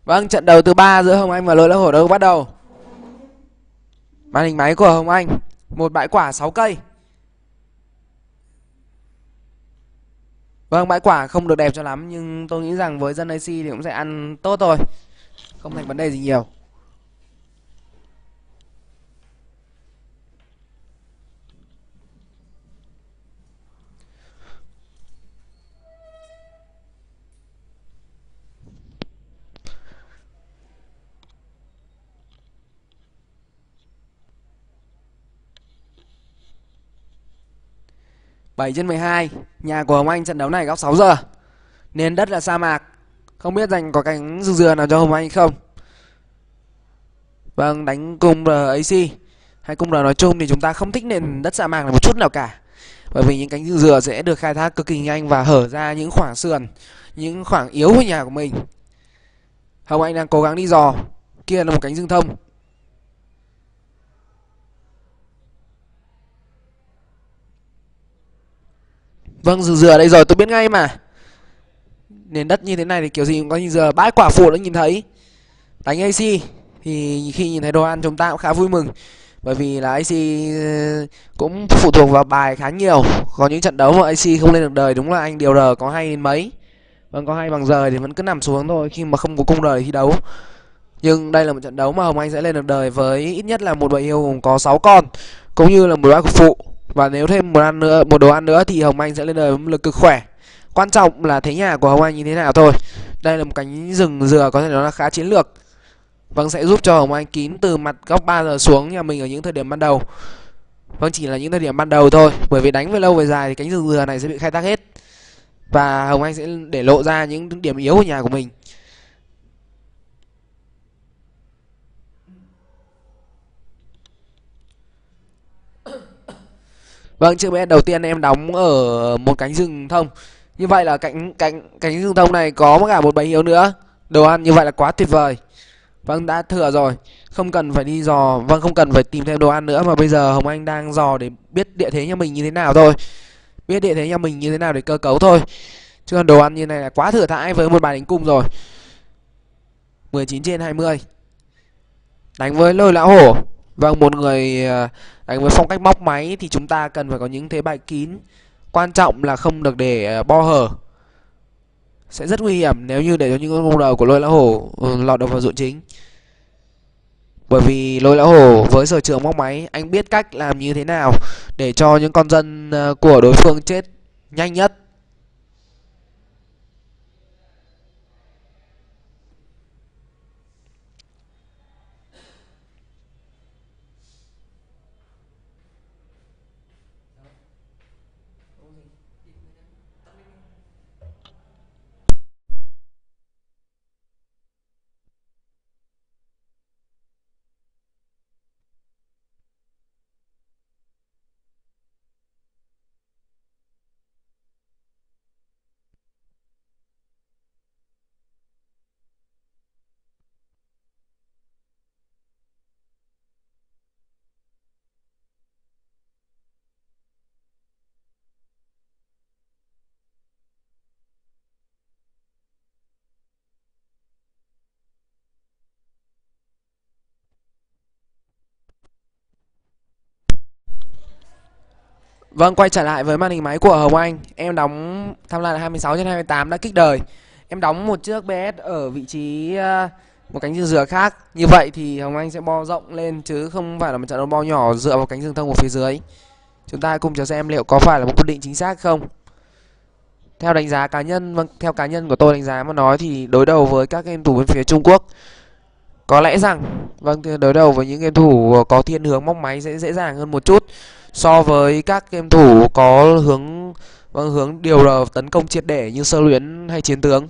Vâng, trận đấu thứ 3 giữa Hồng Anh và Lôi Lão Hổ đã bắt đầu. Màn hình máy của Hồng Anh, một bãi quả 6 cây. Vâng, bãi quả không được đẹp cho lắm nhưng tôi nghĩ rằng với dân AC thì cũng sẽ ăn tốt thôi, không thành vấn đề gì nhiều. Bảy trên 12, nhà của Hồng Anh trận đấu này góc 6 giờ. Nền đất là sa mạc, không biết dành có cánh rừng dừa nào cho Hồng Anh không. Vâng, đánh cung RAC hay cung R nói chung thì chúng ta không thích nền đất sa mạc này một chút nào cả. Bởi vì những cánh rừng dừa sẽ được khai thác cực kỳ nhanh và hở ra những khoảng sườn, những khoảng yếu của nhà của mình. Hồng Anh đang cố gắng đi dò. Kia là một cánh rừng thông. Vâng, rừng dừa đây rồi, tôi biết ngay mà. Nền đất như thế này thì kiểu gì cũng có rừng dừa. Bãi quả phụ đã nhìn thấy. Đánh AC thì khi nhìn thấy đồ ăn chúng ta cũng khá vui mừng. Bởi vì là AC cũng phụ thuộc vào bài khá nhiều. Có những trận đấu mà AC không lên được đời, đúng là anh điều R có hay đến mấy. Vâng, có hay bằng giờ thì vẫn cứ nằm xuống thôi khi mà không có cung đời thi đấu. Nhưng đây là một trận đấu mà Hồng Anh sẽ lên được đời với ít nhất là một bầy yêu có 6 con, cũng như là một bãi quả phụ. Và nếu thêm một đồ ăn nữa thì Hồng Anh sẽ lên đời với lực cực khỏe. Quan trọng là thế nhà của Hồng Anh như thế nào thôi. Đây là một cánh rừng dừa có thể nói là khá chiến lược. Vâng, sẽ giúp cho Hồng Anh kín từ mặt góc 3 giờ xuống nhà mình ở những thời điểm ban đầu. Vâng, chỉ là những thời điểm ban đầu thôi. Bởi vì đánh về lâu về dài thì cánh rừng dừa này sẽ bị khai thác hết. Và Hồng Anh sẽ để lộ ra những điểm yếu của nhà của mình. Vâng, chiếc BS đầu tiên em đóng ở một cánh rừng thông. Như vậy là cánh rừng thông này có cả một bầy hiếu nữa. Đồ ăn như vậy là quá tuyệt vời. Vâng, đã thừa rồi. Không cần phải đi dò, vâng, không cần phải tìm thêm đồ ăn nữa. Mà bây giờ Hồng Anh đang dò để biết địa thế nhà mình như thế nào thôi. Biết địa thế nhà mình như thế nào để cơ cấu thôi. Chứ còn đồ ăn như này là quá thừa thãi với một bài đánh cung rồi. 19 trên 20. Đánh với Lôi Lão Hổ. Vâng, một người đánh với phong cách móc máy thì chúng ta cần phải có những thế bài kín. Quan trọng là không được để bo hở. Sẽ rất nguy hiểm nếu như để cho những con cung đầu của Lôi Lão Hổ lọt đầu vào ruộng chính. Bởi vì Lôi Lão Hổ với sở trường móc máy, anh biết cách làm như thế nào để cho những con dân của đối phương chết nhanh nhất. Vâng, quay trở lại với màn hình máy của Hồng Anh. Em đóng tham gia là 26 trên 28 đã kích đời. Em đóng một chiếc BS ở vị trí một cánh rừng dừa khác. Như vậy thì Hồng Anh sẽ bo rộng lên chứ không phải là một trận đấu bo nhỏ dựa vào cánh rừng thông ở phía dưới. Chúng ta cùng chờ xem liệu có phải là một quyết định chính xác không. Theo đánh giá cá nhân, vâng, theo cá nhân của tôi đánh giá mà nói thì đối đầu với các game thủ bên phía Trung Quốc, có lẽ rằng vâng, đối đầu với những game thủ có thiên hướng móc máy sẽ dễ dàng hơn một chút so với các game thủ có hướng điều R tấn công triệt để như Sơ Luyến hay Chiến Tướng.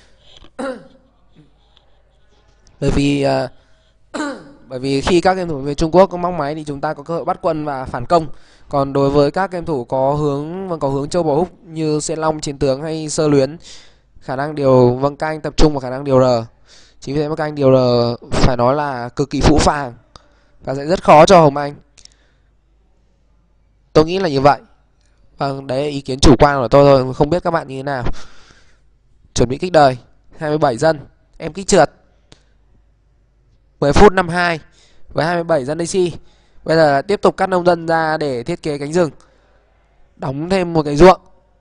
Bởi vì bởi vì khi các game thủ về Trung Quốc có móc máy thì chúng ta có cơ hội bắt quân và phản công. Còn đối với các game thủ có hướng châu bò húc như Sen Long, Chiến Tướng hay Sơ Luyến, khả năng các anh tập trung vào khả năng điều R. Chính vì thế mà các anh điều R phải nói là cực kỳ phũ phàng và sẽ rất khó cho Hồng Anh. Tôi nghĩ là như vậy. Vâng, đấy là ý kiến chủ quan của tôi thôi, không biết các bạn như thế nào. Chuẩn bị kích đời. 27 dân. Em kích trượt. 10 phút 52 với 27 dân AC. Bây giờ tiếp tục cắt nông dân ra để thiết kế cánh rừng, đóng thêm một cái ruộng.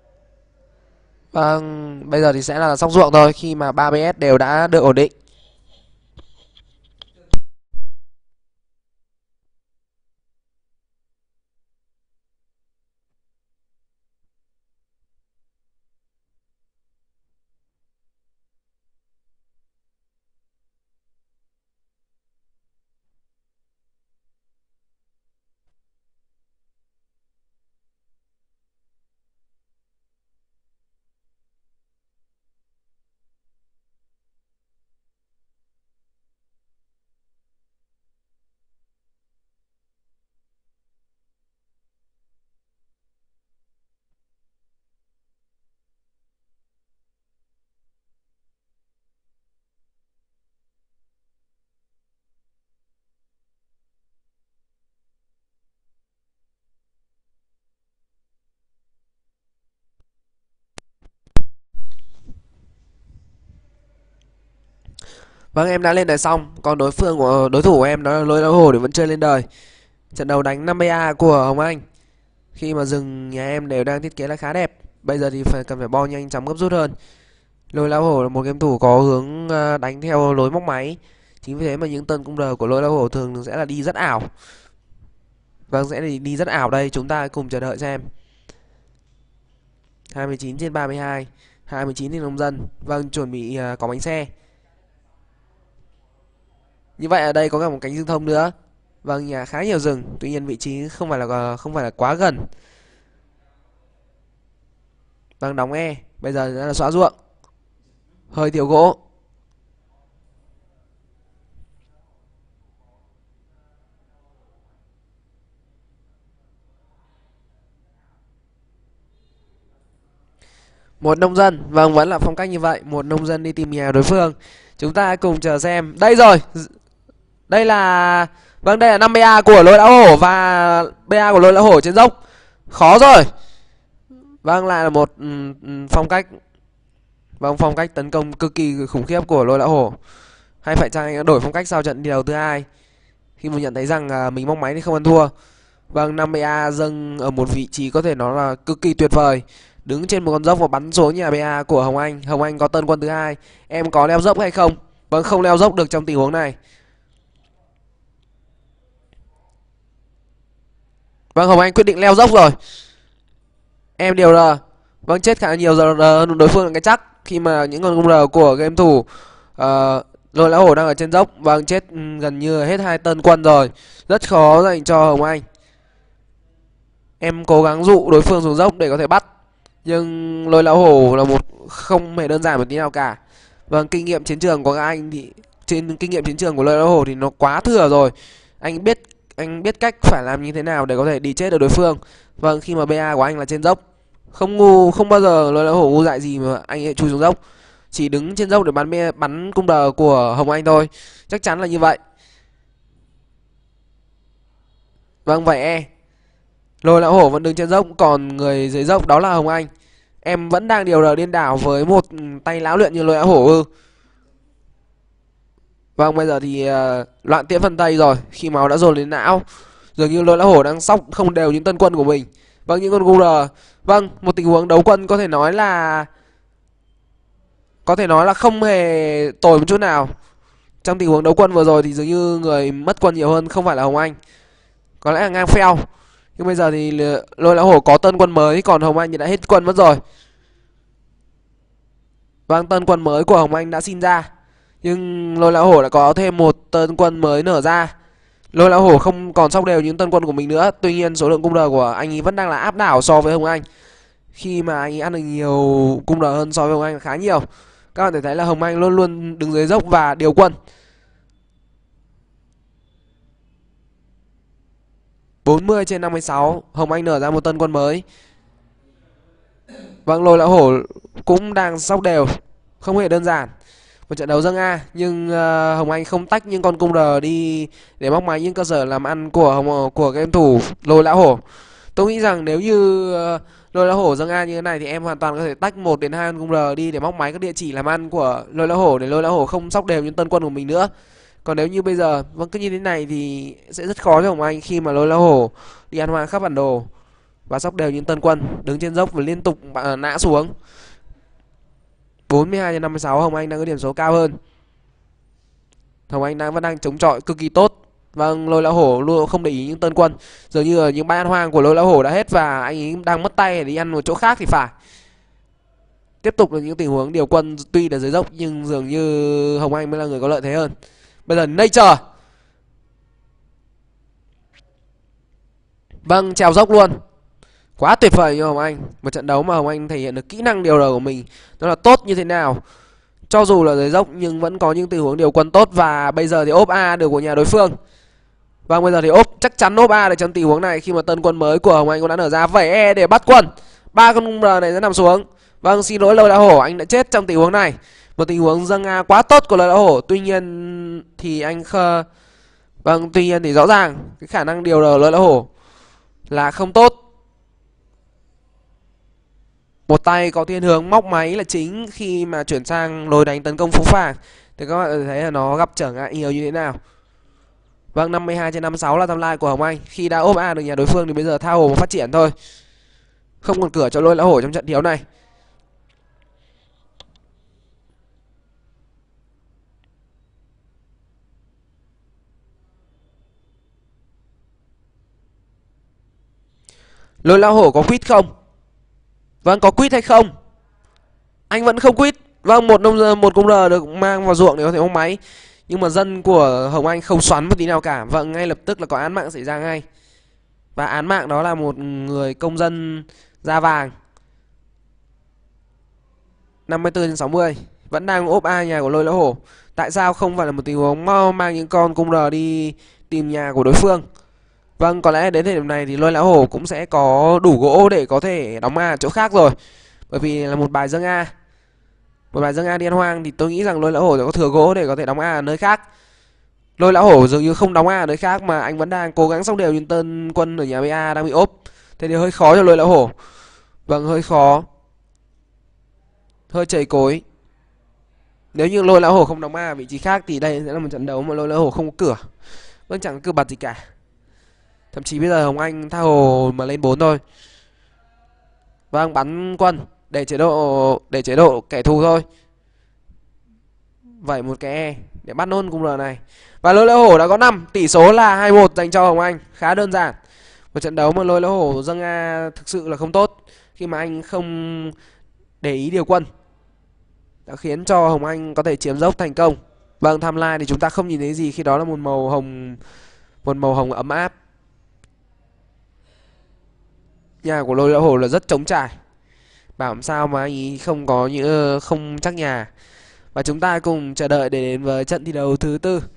Vâng, bây giờ thì sẽ là xong ruộng thôi khi mà 3 BS đều đã được ổn định. Vâng, em đã lên đời xong, còn đối thủ của em đó là Lôi Lão Hổ thì vẫn chưa lên đời. Trận đầu đánh 50A của Hồng Anh, khi mà rừng nhà em đều đang thiết kế là khá đẹp. Bây giờ thì cần phải bo nhanh chóng gấp rút hơn. Lôi Lão Hổ là một game thủ có hướng đánh theo lối móc máy. Chính vì thế mà những tân cung R của Lôi Lão Hổ thường sẽ là đi rất ảo. Vâng, sẽ đi rất ảo đây, chúng ta cùng chờ đợi xem. 29 trên 32, 29 thì nông dân. Vâng, chuẩn bị có bánh xe. Như vậy ở đây có cả một cánh rừng thông nữa. Vâng, nhà khá nhiều rừng, tuy nhiên vị trí không phải là quá gần. Vâng, đóng E, bây giờ đã là xóa ruộng. Hơi thiếu gỗ. Một nông dân, vâng, vẫn là phong cách như vậy, một nông dân đi tìm nhà đối phương. Chúng ta cùng chờ xem. Đây rồi. Đây là vâng, đây là 50A của Lôi Lão Hổ và BA của Lôi Lão Hổ trên dốc. Khó rồi. Vâng, lại là một phong cách. Vâng, phong cách tấn công cực kỳ khủng khiếp của Lôi Lão Hổ. Hay phải chăng anh đã đổi phong cách sau trận đi đầu thứ hai, khi mà nhận thấy rằng mình móc máy thì không ăn thua. Vâng, 50A dâng ở một vị trí có thể nói là cực kỳ tuyệt vời, đứng trên một con dốc và bắn xuống nhà BA của Hồng Anh. Hồng Anh có tân quân thứ hai. Em có leo dốc hay không? Vâng, không leo dốc được trong tình huống này. Vâng, Hồng Anh quyết định leo dốc rồi. Em điều R. Vâng, chết khá nhiều giờ hơn đối phương là cái chắc, khi mà những con cung R của game thủ Lôi Lão Hổ đang ở trên dốc. Vâng, chết gần như hết hai tân quân rồi, rất khó dành cho Hồng Anh. Em cố gắng dụ đối phương xuống dốc để có thể bắt, nhưng Lôi Lão Hổ là một không hề đơn giản một tí nào cả. Vâng, kinh nghiệm chiến trường của các anh thì kinh nghiệm chiến trường của Lôi Lão Hổ thì nó quá thừa rồi. Anh biết cách phải làm như thế nào để có thể đi chết được đối phương. Vâng, khi mà BA của anh là trên dốc, không ngu, không bao giờ Lôi Lão Hổ ngu dại gì mà anh ấy chui xuống dốc, chỉ đứng trên dốc để bắn cung đờ của Hồng Anh thôi, chắc chắn là như vậy. Vâng, vậy Lôi Lão Hổ vẫn đứng trên dốc, còn người dưới dốc đó là Hồng Anh. Em vẫn đang điều R điên đảo với một tay lão luyện như Lôi Lão Hổ ư? Vâng, bây giờ thì loạn tiễn phần tây rồi, khi máu đã dồn lên não. Dường như Lôi Lão Hổ đang sóc không đều những tân quân của mình. Vâng, những con gu R. Vâng, một tình huống đấu quân có thể nói là không hề tồi một chút nào. Trong tình huống đấu quân vừa rồi thì dường như người mất quân nhiều hơn không phải là Hồng Anh, có lẽ là ngang phèo. Nhưng bây giờ thì Lôi Lão Hổ có tân quân mới, còn Hồng Anh thì đã hết quân mất rồi. Vâng, tân quân mới của Hồng Anh đã sinh ra, nhưng Lôi Lão Hổ đã có thêm một tân quân mới nở ra. Lôi Lão Hổ không còn sóc đều những tân quân của mình nữa. Tuy nhiên số lượng cung đờ của anh ấy vẫn đang là áp đảo so với Hồng Anh, khi mà anh ấy ăn được nhiều cung đờ hơn so với Hồng Anh khá nhiều. Các bạn thể thấy là Hồng Anh luôn luôn đứng dưới dốc và điều quân. 40 trên 56, Hồng Anh nở ra một tân quân mới. Vâng, Lôi Lão Hổ cũng đang sóc đều, không hề đơn giản. Một trận đấu dâng A, nhưng Hồng Anh không tách những con cung R đi để móc máy những cơ sở làm ăn của game thủ Lôi Lão Hổ. Tôi nghĩ rằng nếu như Lôi Lão Hổ dâng A như thế này thì em hoàn toàn có thể tách 1 đến 2 con cung R đi để móc máy các địa chỉ làm ăn của Lôi Lão Hổ, để Lôi Lão Hổ không sóc đều những tân quân của mình nữa. Còn nếu như bây giờ vẫn cứ như thế này thì sẽ rất khó cho Hồng Anh khi mà lôi lá hổ đi ăn hoang khắp bản đồ và sóc đều những Tân Quân đứng trên dốc và liên tục nã xuống. 42/56, Hồng Anh đang có điểm số cao hơn. Hồng Anh vẫn đang chống chọi cực kỳ tốt. Vâng, lôi lão hổ luôn không để ý những Tân Quân. Dường như là những bãi ăn hoang của lôi lão hổ đã hết và anh ấy đang mất tay để đi ăn một chỗ khác thì phải. Tiếp tục là những tình huống điều quân tuy là dưới dốc nhưng dường như Hồng Anh mới là người có lợi thế hơn. Bây giờ Nature. Vâng, trèo dốc luôn. Quá tuyệt vời như Hồng Anh. Một trận đấu mà Hồng Anh thể hiện được kỹ năng điều đầu của mình nó là tốt như thế nào. Cho dù là dưới dốc nhưng vẫn có những tình huống điều quân tốt. Và bây giờ thì ốp A được của nhà đối phương. Vâng, bây giờ thì chắc chắn ốp A được trong tình huống này khi mà tân quân mới của Hồng Anh cũng đã nở ra. Vẩy E để bắt quân. 3 con R này sẽ nằm xuống. Vâng, xin lỗi lôi lão hổ, anh đã chết trong tình huống này. Một tình huống dâng A quá tốt của lôi lão hổ. Tuy nhiên thì tuy nhiên thì rõ ràng cái khả năng điều đầu lôi lão hổ là không tốt. Một tay có thiên hướng móc máy là chính khi mà chuyển sang lối đánh tấn công phũ phàng. Thì các bạn thấy là nó gặp trở ngại nhiều như thế nào. Vâng, 52/56 là timeline của Hồng Anh. Khi đã ốp A được nhà đối phương thì bây giờ tha hồ mà phát triển thôi. Không còn cửa cho lôi lão hổ trong trận đấu này. Lôi lão hổ có quýt không? Vâng, có quýt hay không? Anh vẫn không quýt. Vâng, một công R được mang vào ruộng để có thể ôm máy. Nhưng mà dân của Hồng Anh không xoắn một tí nào cả. Vâng, ngay lập tức là có án mạng xảy ra ngay. Và án mạng đó là một người công dân da vàng. 54/60. Vẫn đang ốp A nhà của lôi lão hổ. Tại sao không phải là một tình huống mang những con cung R đi tìm nhà của đối phương? Vâng, có lẽ đến thời điểm này thì lôi lão hổ cũng sẽ có đủ gỗ để có thể đóng A ở chỗ khác rồi. Bởi vì là một bài dâng A. Một bài dâng A đi ăn hoang thì tôi nghĩ rằng lôi lão hổ sẽ có thừa gỗ để có thể đóng A ở nơi khác. Lôi lão hổ dường như không đóng A ở nơi khác mà anh vẫn đang cố gắng sóc đều nhưng tân quân ở nhà BA đang bị ốp. Thế thì hơi khó cho lôi lão hổ. Vâng, hơi khó. Hơi chầy cối. Nếu như lôi lão hổ không đóng A ở vị trí khác thì đây sẽ là một trận đấu mà lôi lão hổ không có cửa. Vẫn chẳng có cửa bật gì cả. Thậm chí bây giờ Hồng Anh tha hồ mà lên 4 thôi. Vâng, bắn quân để chế độ kẻ thù thôi. Vậy một cái E để bắt nôn cung R này. Và lôi lão hổ đã có 5. Tỷ số là 2-1 dành cho Hồng Anh. Khá đơn giản. Một trận đấu mà lôi lão hổ dâng A thực sự là không tốt. Khi mà anh không để ý điều quân đã khiến cho Hồng Anh có thể chiếm dốc thành công. Vâng, timeline thì chúng ta không nhìn thấy gì khi đó là một màu hồng ấm áp. Nhà của lôi lão hổ là rất trống trải. Bảo làm sao mà anh ấy không chắc nhà. Và chúng ta cùng chờ đợi để đến với trận thi đấu thứ tư.